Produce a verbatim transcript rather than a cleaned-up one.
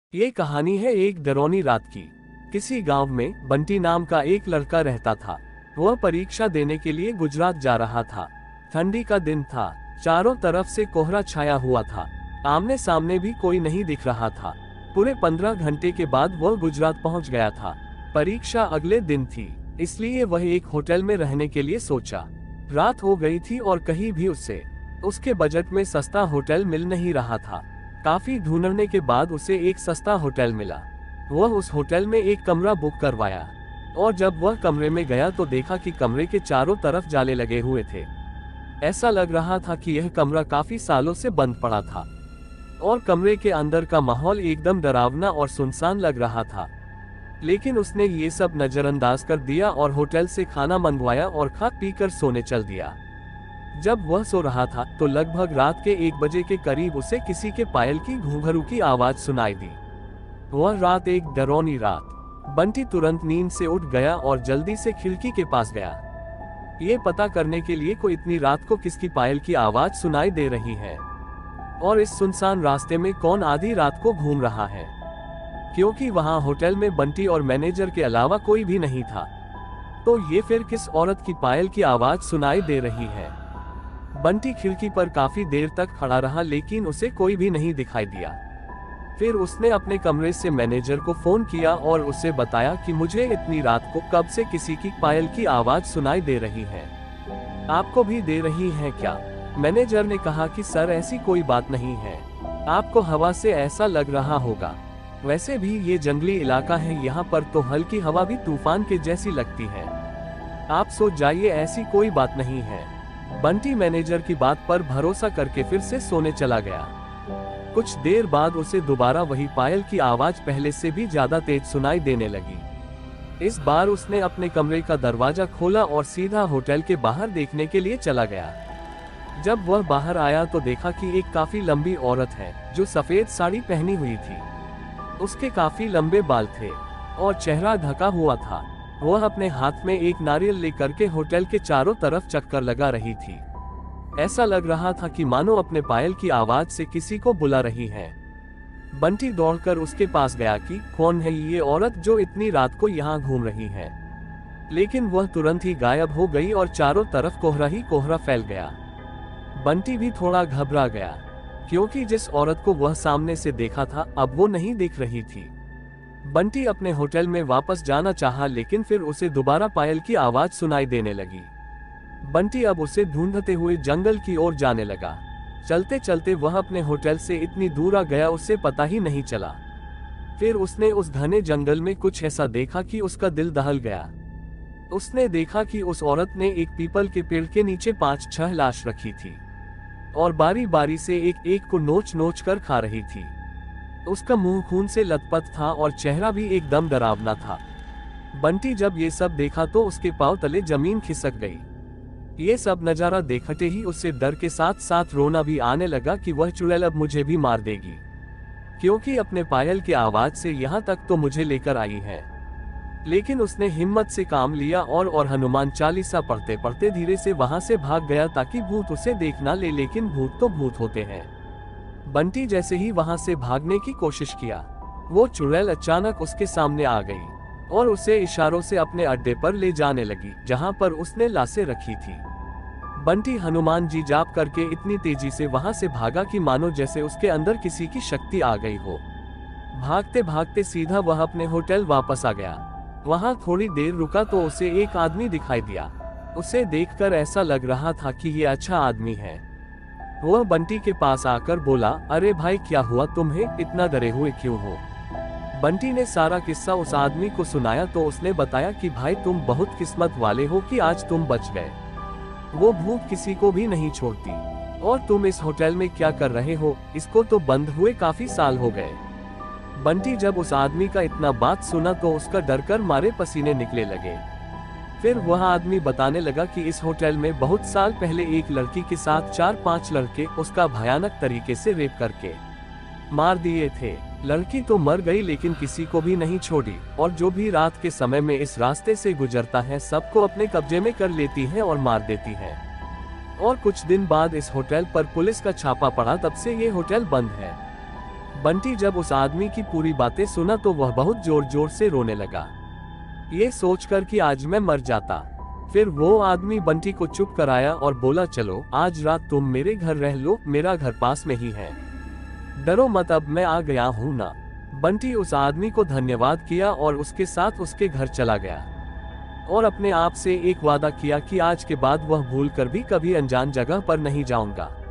ये कहानी है एक डरौनी रात की। किसी गांव में बंटी नाम का एक लड़का रहता था। वह परीक्षा देने के लिए गुजरात जा रहा था। ठंडी का दिन था, चारों तरफ से कोहरा छाया हुआ था। आमने सामने भी कोई नहीं दिख रहा था। पूरे पंद्रह घंटे के बाद वह गुजरात पहुंच गया था। परीक्षा अगले दिन थी, इसलिए वह एक होटल में रहने के लिए सोचा। रात हो गई थी और कहीं भी उसे उसके बजट में सस्ता होटल मिल नहीं रहा था। काफी ढूंढने के बाद उसे एक सस्ता होटल मिला। वह उस होटल में एक कमरा बुक करवाया और जब वह कमरे में गया तो देखा कि कमरे के चारों तरफ जाले लगे हुए थे। ऐसा लग रहा था कि यह कमरा काफी सालों से बंद पड़ा था और कमरे के अंदर का माहौल एकदम डरावना और सुनसान लग रहा था। लेकिन उसने ये सब नजरअंदाज कर दिया और होटल से खाना मंगवाया और खा पीकर सोने चल दिया। जब वह सो रहा था तो लगभग रात के एक बजे के करीब उसे किसी के पायल की घूंघरू की आवाज सुनाई दी। वह रात एक डरौनी रात। बंटी तुरंत नींद से उठ गया और जल्दी से खिड़की के पास गया, ये पता करने के लिए को इतनी रात को किसकी पायल की आवाज सुनाई दे रही है और इस सुनसान रास्ते में कौन आधी रात को घूम रहा है, क्योंकि वहां होटल में बंटी और मैनेजर के अलावा कोई भी नहीं था। तो ये फिर किस औरत की पायल की आवाज सुनाई दे रही है। बंटी खिड़की पर काफी देर तक खड़ा रहा लेकिन उसे कोई भी नहीं दिखाई दिया। फिर उसने अपने कमरे से मैनेजर को फोन किया और उसे बताया कि मुझे इतनी रात को कब से किसी की पायल की आवाज सुनाई दे रही है, आपको भी दे रही है क्या? मैनेजर ने कहा कि सर ऐसी कोई बात नहीं है, आपको हवा से ऐसा लग रहा होगा। वैसे भी ये जंगली इलाका है, यहाँ पर तो हल्की हवा भी तूफान के जैसी लगती है, आप सो जाइए, ऐसी कोई बात नहीं है। बंटी मैनेजर की बात पर भरोसा करके फिर से सोने चला गया। कुछ देर बाद उसे दोबारा वही पायल की आवाज पहले से भी ज्यादा तेज सुनाई देने लगी। इस बार उसने अपने कमरे का दरवाजा खोला और सीधा होटल के बाहर देखने के लिए चला गया। जब वह बाहर आया तो देखा कि एक काफी लंबी औरत है जो सफेद साड़ी पहनी हुई थी। उसके काफी लंबे बाल थे और चेहरा ढका हुआ था। वह अपने हाथ में एक नारियल लेकर के होटल के चारों तरफ चक्कर लगा रही थी। ऐसा लग रहा था कि मानो अपने पायल की आवाज से किसी को बुला रही है। बंटी दौड़कर उसके पास गया कि कौन है ये औरत जो इतनी रात को यहाँ घूम रही है, लेकिन वह तुरंत ही गायब हो गई और चारों तरफ कोहरा ही कोहरा फैल गया। बंटी भी थोड़ा घबरा गया क्योंकि जिस औरत को वह सामने से देखा था अब वो नहीं दिख रही थी। बंटी अपने होटल में वापस जाना चाहा लेकिन फिर उसे दोबारा पायल की आवाज सुनाई देने लगी। बंटी अब उसे ढूंढते हुए जंगल की ओर जाने लगा। चलते चलते वह अपने होटल से इतनी दूर आ गया उसे पता ही नहीं चला। फिर उसने उस घने जंगल में कुछ ऐसा देखा कि उसका दिल दहल गया। उसने देखा कि उस औरत ने एक पीपल के पेड़ के नीचे पांच छह लाश रखी थी और बारी बारी से एक एक को नोच नोच कर खा रही थी। उसका मुंह खून से लथपथ था और चेहरा भी एकदम डरावना था। बंटी जब ये सब देखा तो उसके पांव तले जमीन खिसक गई। ये सब नजारा देखते ही उससे डर के साथ साथ रोना भी आने लगा कि वह चुड़ैल अब मुझे भी मार देगी, क्योंकि अपने पायल की आवाज से यहाँ तक तो मुझे लेकर आई है। लेकिन उसने हिम्मत से काम लिया और और हनुमान चालीसा पढ़ते पढ़ते धीरे से वहां से भाग गया ताकि भूत उसे देख ना ले, लेकिन भूत तो भूत होते हैं। बंटी जैसे ही वहां से भागने की कोशिश किया, वो चुड़ैल अचानक उसके सामने आ गई और उसे इशारों से अपने अड्डे पर ले जाने लगी जहां पर उसने लाशें रखी थी। बंटी हनुमान जी जाप करके इतनी तेजी से वहां से भागा कि मानो जैसे उसके अंदर किसी की शक्ति आ गई हो। भागते भागते सीधा वह अपने होटल वापस आ गया। वहां थोड़ी देर रुका तो उसे एक आदमी दिखाई दिया। उसे देखकर ऐसा लग रहा था कि ये अच्छा आदमी है। वह बंटी के पास आकर बोला, अरे भाई क्या हुआ, तुम्हें इतना डरे हुए क्यों हो? बंटी ने सारा किस्सा उस आदमी को सुनाया तो उसने बताया कि भाई तुम बहुत किस्मत वाले हो कि आज तुम बच गए। वो भूत किसी को भी नहीं छोड़ती। और तुम इस होटल में क्या कर रहे हो? इसको तो बंद हुए काफी साल हो गए। बंटी जब उस आदमी का इतना बात सुना तो उसका डर कर मारे पसीने निकले लगे। फिर वह आदमी बताने लगा कि इस होटल में बहुत साल पहले एक लड़की के साथ चार पांच लड़के उसका भयानक तरीके से रेप करके मार दिए थे। लड़की तो मर गई लेकिन किसी को भी नहीं छोड़ी और जो भी रात के समय में इस रास्ते से गुजरता है सबको अपने कब्जे में कर लेती है और मार देती है। और कुछ दिन बाद इस होटल पर पुलिस का छापा पड़ा, तब से ये होटल बंद है। बंटी जब उस आदमी की पूरी बातें सुना तो वह बहुत जोर जोर से रोने लगा, ये सोचकर कि आज मैं मर जाता। फिर वो आदमी बंटी को चुप कराया और बोला, चलो आज रात तुम मेरे घर रह लो, मेरा घर पास में ही है, डरो मत, अब मैं आ गया हूं ना। बंटी उस आदमी को धन्यवाद किया और उसके साथ उसके घर चला गया और अपने आप से एक वादा किया कि आज के बाद वह भूल कर भी कभी अनजान जगह पर नहीं जाऊंगा।